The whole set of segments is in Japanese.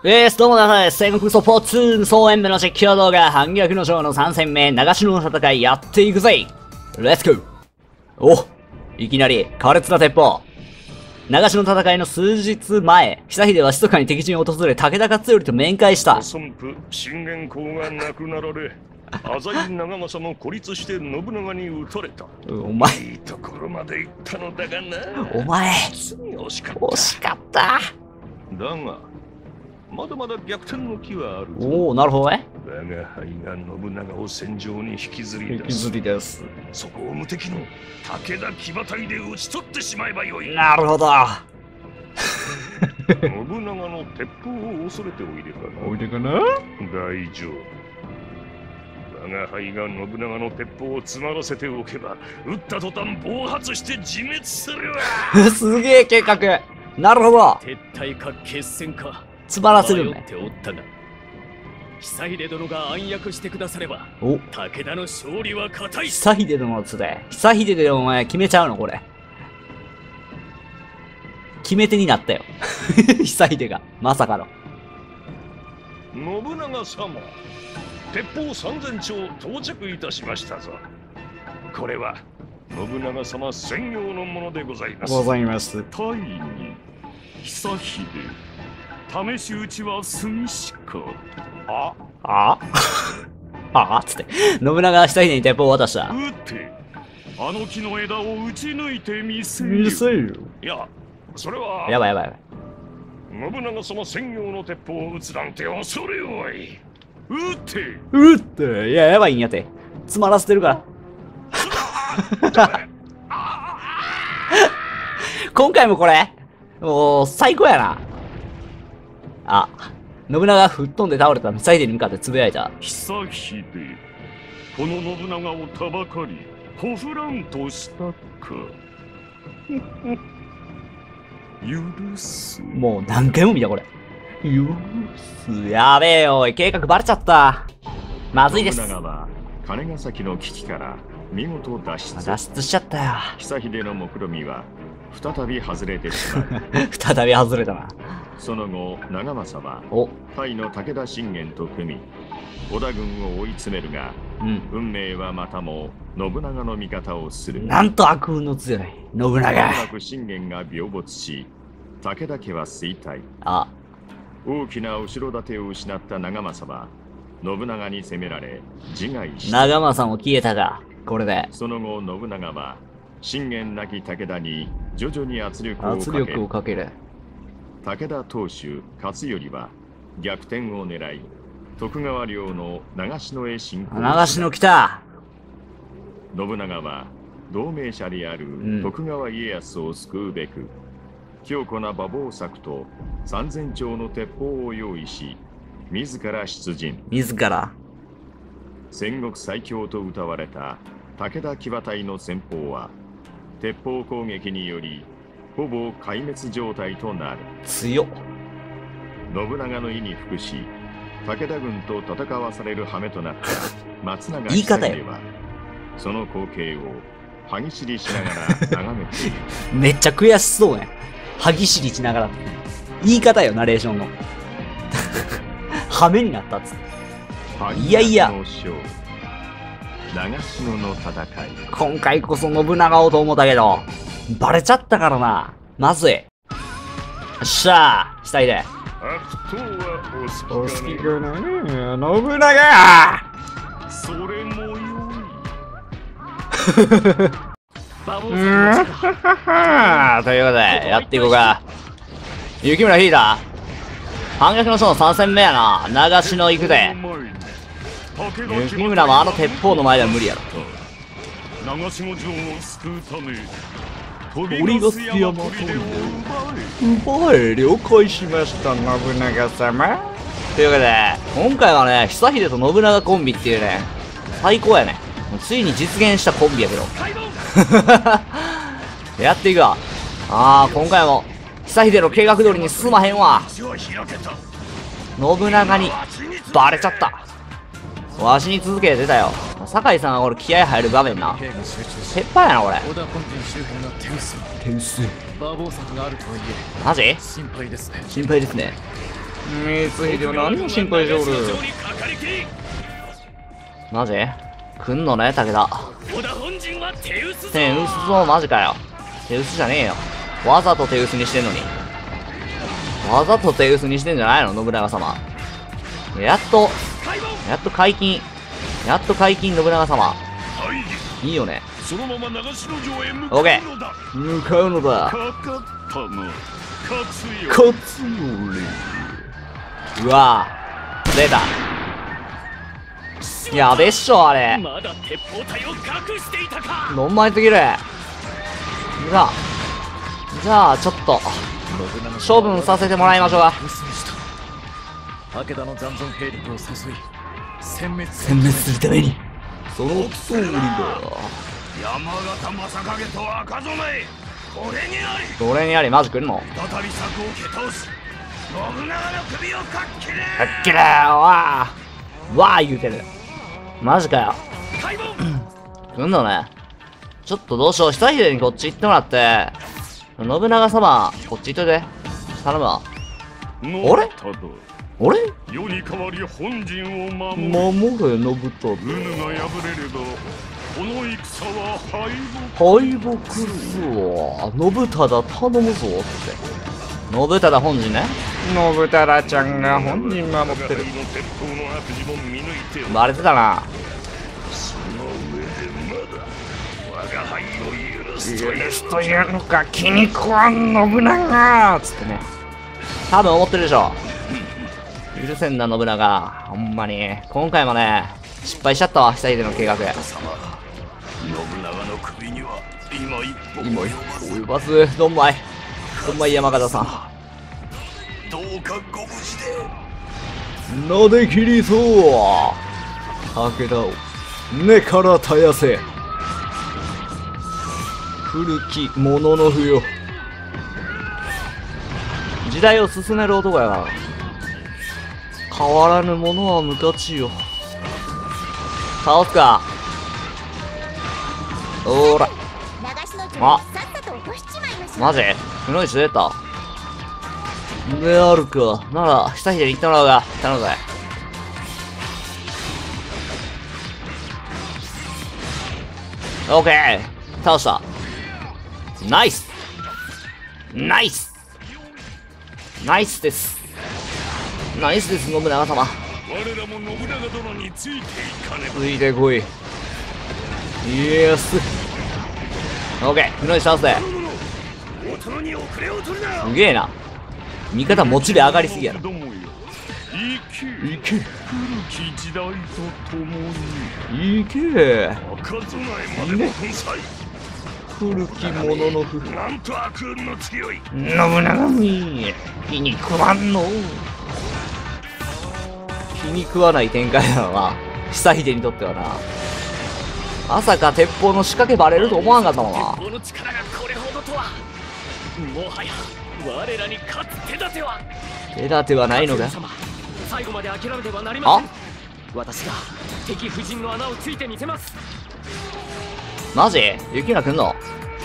どうも皆さんです。戦国スポーツ総演部の実況動画、反逆の将の3戦目、長篠の戦いやっていくぜ。レッツゴー。お、いきなり、苛烈な鉄砲。長篠の戦いの数日前、久秀は密かに敵陣を訪れ、武田勝頼と面会した。 孫府信玄公が亡くなられ、浅井長政も孤立して信長に討たれた。 お前。 いいところまで行ったのだがな。 お前。 惜しかった。 惜しかった。 だが、まだまだ逆転の気はある。 おお、なるほどね。 我が輩が信長を戦場に引きずり出す。 引きずりです。 そこを無敵の武田騎馬隊で討ち取ってしまえばよい。 なるほど。 信長の鉄砲を恐れておいでかな。 おいでかな。 大丈夫。我が輩が信長の鉄砲を詰まらせておけば、撃った途端暴発して自滅するわ。 すげえ計画。なるほど。 撤退か決戦か詰まらせるね。 迷っておったが、久秀殿が暗躍してくだされば、 お、 武田の勝利は固い。 久秀殿のつで。久秀でお前決めちゃうのこれ。決め手になったよ。久秀が。まさかの。 信長様、鉄砲3000丁到着いたしましたぞ。これは信長様専用のものでございます。 ございます。 大に久秀、試し撃ちは済しか。 つって。信長が久秀に鉄砲を渡した。 撃て、あの木の枝を撃ち抜いてみせる。 見せる。 いや、それはやばいやばいやばい。 信長様専用の鉄砲を撃つなんて恐れ多い。撃て。 撃って。いや、やばいんやて。詰まらせてるから。今回もこれもう最高やな。あ、信長が吹っ飛んで倒れた久秀に向かってつぶやいた。 久秀、この信長をたばかりほふらんとしたか。許す。 もう何回も見たこれ。許す。やべえよ、おい、計画バレちゃった。まずいです。 信長は金ヶ崎の危機から見事脱出。 脱出しちゃったよ。 久秀の目論みは再び外れてしまう。 再び外れたな。 その後、長政はお、 タイの武田信玄と組み、織田軍を追い詰めるが、運命はまたも信長の味方をする。 なんと悪運の強い信長。 まもなく信玄が病没し、武田家は衰退。大きな後ろ盾を失った長政は信長に攻められ自害した。 長政も消えたが、これで。 その後、信長は信玄なき武田に徐々に圧力をかける。武田当主勝頼は逆転を狙い、徳川領の長篠へ侵攻。 長篠来た。 信長は同盟者である徳川家康を救うべく、強固な馬防柵と3000丁の鉄砲を用意し、自ら出陣。 自ら。 戦国最強と謳われた武田騎馬隊の戦法は、鉄砲攻撃によりほぼ壊滅状態となる。 強っ。 信長の意に服し、武田軍と戦わされる羽目となった松永言い方よ。 は、その光景を歯ぎしりしながら眺めている。 めっちゃ悔しそうね。歯ぎしりしながら。言い方よ、ナレーションの。羽目になったっつって。いやいや。 長篠の戦い。 今回こそ信長をと思ったけど、バレちゃったからな。まずい。よっしゃー、したいで。 悪党はお好きかな、信長。 それもよい。 ということで、やっていこうか。雪村引いた。反逆の将の3戦目やな。長篠行くぜ。雪村もあの鉄砲の前では無理やろ。 長篠城を救うため、 鳥が巣山と奪え。了解しました、信長様。というわけで、今回はね、久秀と信長コンビっていうね、最高やね。もうついに実現したコンビやけど。やっていくわ。今回も久秀の計画通りに進まへんわ。信長にバレちゃった。わしに続けて出たよ。酒井さんはこれ気合入る場面な。鉄板やなこれ。点数。マジ？心配ですね。 光秀は何を心配しておる。マジ来んのね、武田。手薄ぞ、マジかよ。手薄じゃねえよ。わざと手薄にしてんのに。わざと手薄にしてんじゃないの、信長様。やっと解禁。やっと解禁、信長様。いいよね。オッケー。向かうのだ。勝つより。うわぁ。出た。やべっしょ、あれ。のんまいすぎる。じゃあ、ちょっと、処分させてもらいましょうか。 武田の残存兵力を誘い、殲滅するために。その通りだ。 山形正景と赤備え、 これにあり、マジ来るの？ 再び策を蹴倒し、信長の首をかっきれ。 かっきれー、わー言うてる。マジかよ。来んのね。ちょっとどうしよう。久秀にこっち行ってもらって。信長様、こっち行っといて。頼むわ。あれ世に代わり本陣を守れ、 信忠。 が敗れればこの戦は敗北するわ。信忠頼むぞって。信忠本陣ね。信忠ちゃんが本陣守ってる。バレてたな。許すというのか、気に食わん信長つってね。多分思ってるでしょ。許せんな、信長。ほんまに。今回もね、失敗しちゃったわ、久秀の計画。 信長の首には今一歩及ばず。どんまい山形さん。 どうかご無事で。 なで切りそう。武田を根から絶やせ。古き者の不よ。時代を進める男やから。変わらぬ者は無価値よ。倒すか。おーら。マジくのいち出た。であるか。なら、久秀に行ってもらうが。頼むぜ。オッケー。倒した。ナイスです。信長様。 我らも信長殿についていかねば。 ついてこい。イエス。オッケー。くのいち倒すぜ。すげえな。味方モチベ上がりすぎやろ。いけ。いけ。古き者の不。 なんと悪運の強い信長に気に食わんの。気に食わない展開だな、久秀にとってはな。まさか鉄砲の仕掛けバレると思わんかったもんな。 鉄砲の力がこれほどとは。もはや我らに勝つ手立ては。 手立てはないのか。 最後まで諦めてはなりません。私が敵夫人の穴をついてみせます。 マジ？雪が来んの？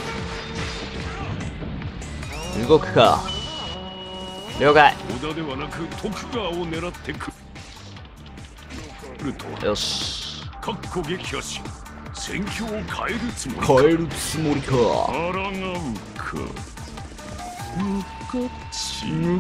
動くか。了解。 織田ではなく徳川を狙ってくると。 よし。 各個撃破し戦況を変えるつもりか。 変えるつもりか。 抗うか。無価値。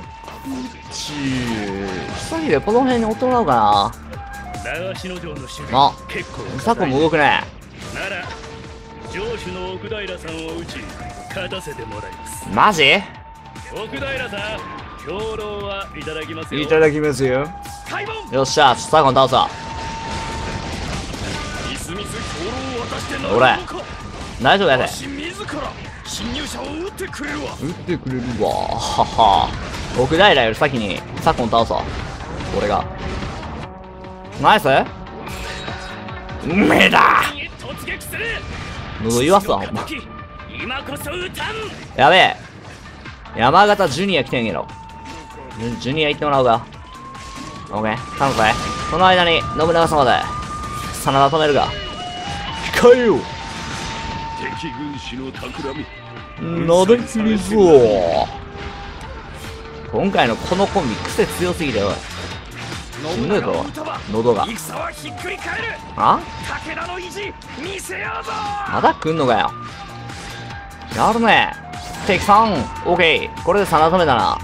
久秀この辺におってもらおうか長篠城の守備な。 結構うさこも動くね。 なら城主の奥平さんを討ち勝たせてもらいます。 マジ？ 奥平さん、兵糧はいただきますよ。 いただきますよ。よっしゃ、サゴン倒そう。 みすみす兵糧を渡してなるおれのか。 大丈夫やで。 自ら侵入者を撃ってくれるわ。 撃ってくれるわ。はは。奥平より先にサコン倒そう。俺が。ナイス？うめえだ。喉言わすわ、ほんま。 今こそ撃たん。 やべえ。山形ジュニア来てんけど。ジュニア行ってもらおうか。オッケー。頼むぜ。その間に信長様で真田止めるが。控えよう。 敵軍師の企み。 なできるぞ。 今回のこのコンビ癖強すぎておい。死ぬぞ喉が。あ？まだ来んのかよ。やるね。敵さん、オッケー。これで3打止めだな。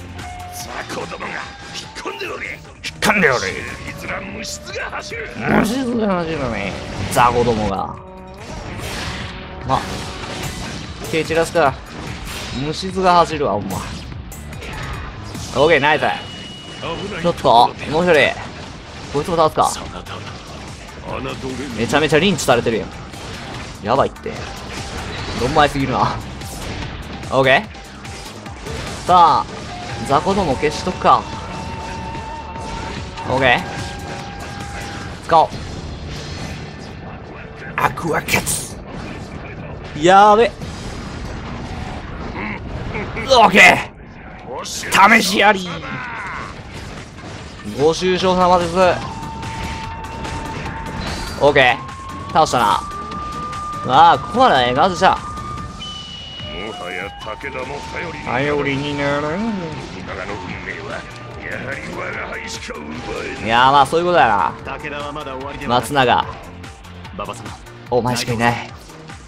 引っ込んでおれ。虫唾が走るね。ザコどもが。まあ、蹴散らすか。虫唾が走るわ、ほんま。オッケー、ナイス。ちょっと、もう一人。こいつも倒すか。めちゃめちゃリンチされてるやん。やばいって。どんまいすぎるな。オッケー。さあ、ザコども消しとくか。オッケー。使おう。アクアキャツ。やーべ。オッケー。試しやり。ご愁傷様です。オッケー。倒したな。ああ、ここまではええ感じじゃ。頼りにならん。いやー、まあそういうことだな。松永。お前しかいない。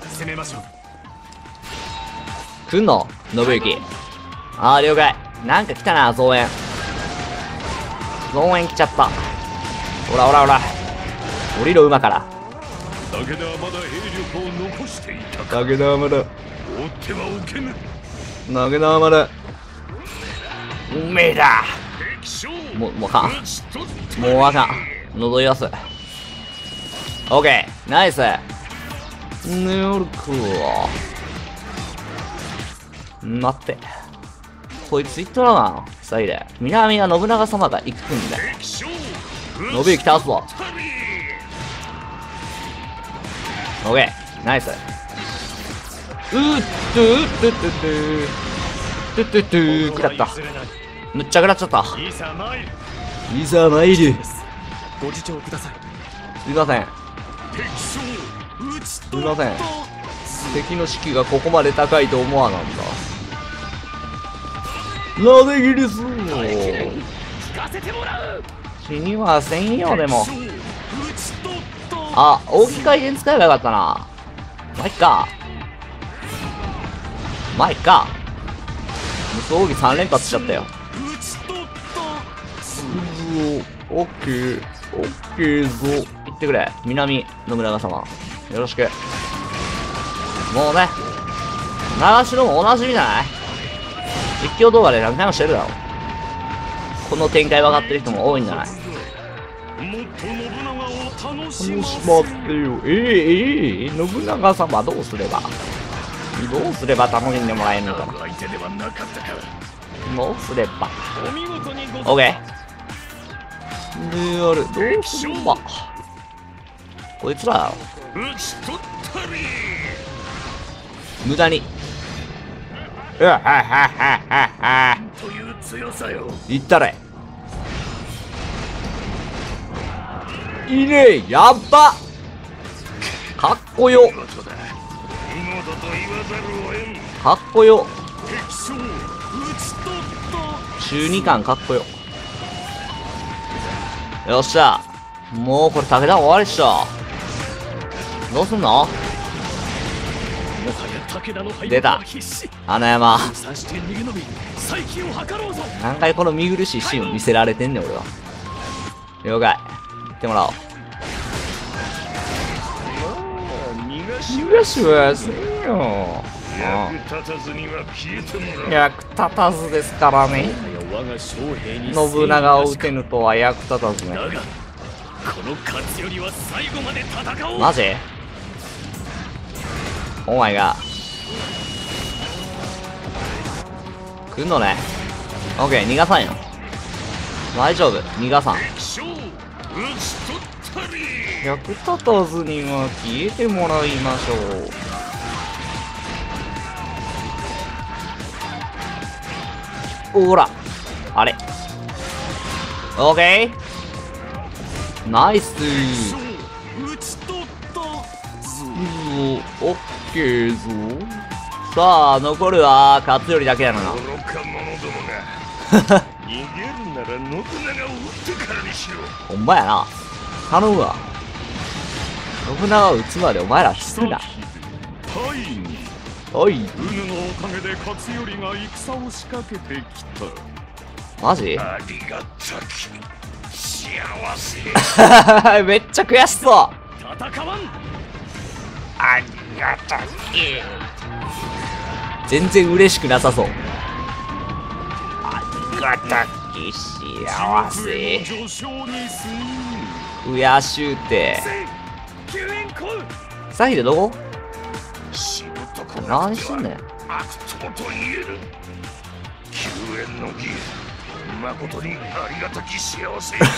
来んの信行。ああ、了解。なんか来たな、増援。増援来ちゃった。ほらほらほら。降りろ馬から。武田はまだ兵力を残していた。武田はまだ。追ってはおけぬ。武田はまだ。うめえだ。もうあかん。もうあかん。覗い出す。オッケー。ナイス。ヌルク待って。こいつ行ったな。2人で。南は信長様が行くんだ。信行倒すぞ。オッケー。ナイス。食らった。むっちゃ食らっちゃった。いざ参る。ご自重ください。すいません。すいません。敵の士気がここまで高いと思わなんだ。ラデギリス死にはせんよ。でもあ、大きい回転使えばよかったな。まあいっか。無双奥義3連発しちゃったよ。オッケーオッケーぞ。行ってくれ南信長様、よろしく。もうね、長篠もおなじみじゃない。実況動画で何回もしてるだろ。この展開分かってる人も多いんじゃない。楽しまってよ。信長様どうすれば頼んでもらえるのかな。どうすれば。オッケー。であれどうすれば。こいつら無駄にいったれ。いいね。やっば。かっこよ。かっこよ。中二感かっこよ。よっしゃ。もうこれ武田終わりっしょ。どうすんの。出た穴山。何回この見苦しいシーンを見せられてんねん俺は。了解。行ってもらおう。逃がしはせんよ。役立たずですからね。信長を討てぬとは役立たずね。マジ？お前が来んのね。オッケー、逃がさんよ。大丈夫、逃がさん。役立たずには消えてもらいましょう。ほらあれオッケーナイス。オッケーぞ。さあ残るは勝頼だけやな。 ほんまやな。頼むわ。信長を撃つまでお前らするな。おい。 ウヌのおかげで勝頼が戦を仕掛けてきた。 マジ？ ありがたき幸せ。 めっちゃ悔しそう。 戦わん。 ありがたき。 全然嬉しくなさそう。 ありがたき幸せ。 うやしゅうて。サヒでどこ？何してんねん。 悪党と言える。救援の儀、誠にありがたき幸せ。 二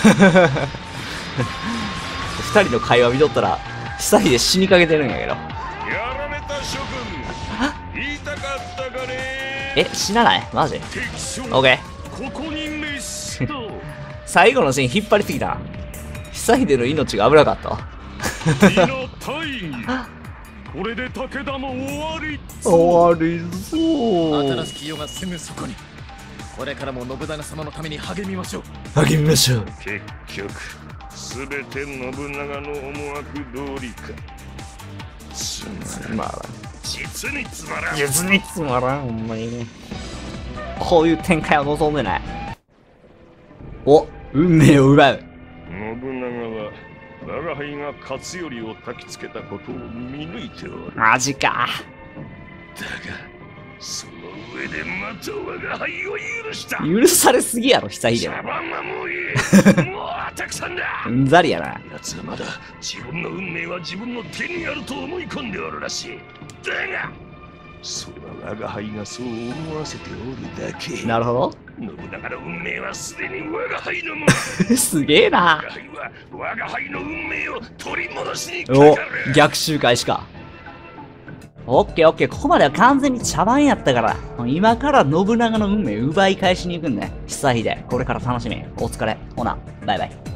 人の会話見とったら、サヒで死にかけてるんやけど。 やられた諸君、言いたかったかね。 え、死なない？マジ？オッケー。 ここに滅した。 最後のシーン引っ張りすぎたな。サヒでの命が危なかったわ。 これで武田も終わり。 終わりそう。 新しき世がすぐそこに。これからも信長様のために励みましょう。 励みましょう。 結局すべて信長の思惑通りか。つまらん。実につまらん。 実につまらん、ほんまにね。こういう展開は望んでない。お、運命を奪う。 信長は我が輩が勝頼を焚きつけたことを見抜いておる。 マジか。 だがその上でまた我が輩を許した。 許されすぎやろ、久秀は。 茶番はもういい。もうたくさんだ。 うんざりやな。 奴はまだ自分の運命は自分の手にあると思い込んでおるらしい。だがそれは我が輩がそう思わせておるだけ。 なるほど。 信長の運命はすでに我が輩のもの。すげえな。 我が輩の運命を取り戻しにかかお、 る。 逆襲開始か。オッケーオッケー、ここまでは完全に茶番やったから、今から信長の運命奪い返しに行くんだよ。久秀、これから楽しみ。お疲れ。ほな、バイバイ。